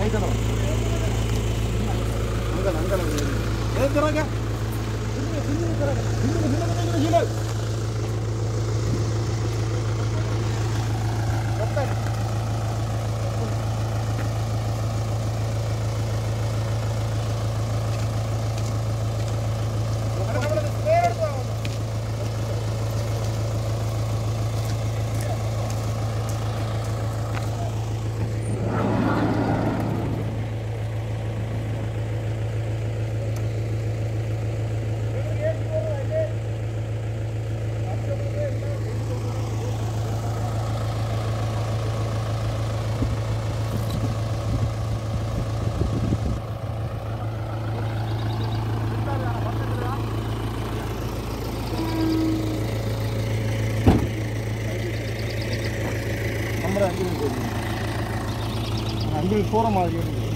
அங்கே போகிற மாதிரி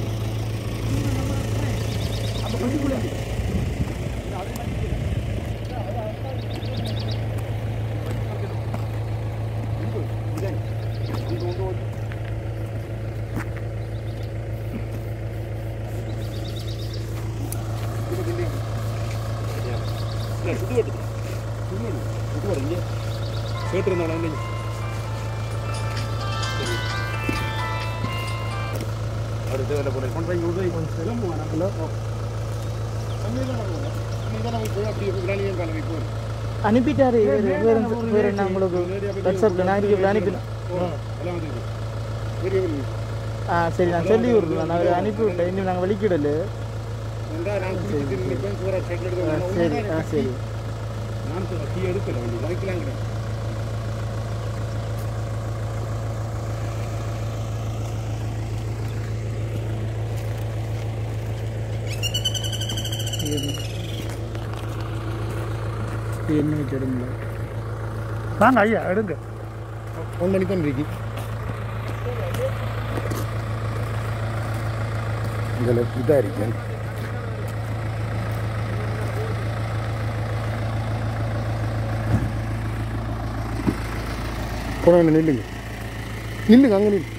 அந்த பள்ளிக்குள்ளே அனுப்பிட்டாரு வேறு என்ன உங்களுக்கு வாட்ஸ்அப்பில் நான் இருக்கு அனுப்பினேன். சரி நான் சொல்லி விடுறேன், நான் அனுப்பி விட்டேன், இன்னும் நாங்கள் வெளிக்கிடல. சரி சரி என்ன எடுங்க வாங்க ஐயா எடுங்க. 1 மணிக்கு தான் இருக்கு. இதில் இதாக இருக்கேன். போன நில்லுங்க நில்லுங்க அங்கே நில்லு.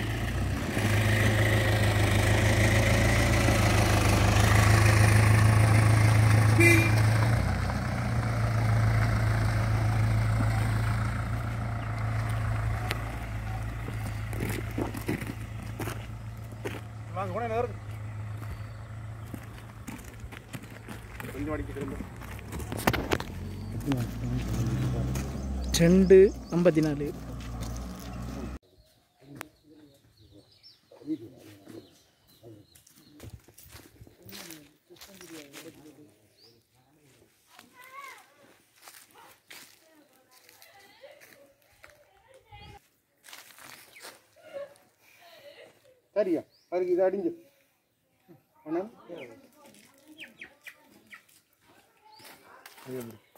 ரெண்டு 54 சரியா அதுக்கு இது அடிஞ்சு ஆனால்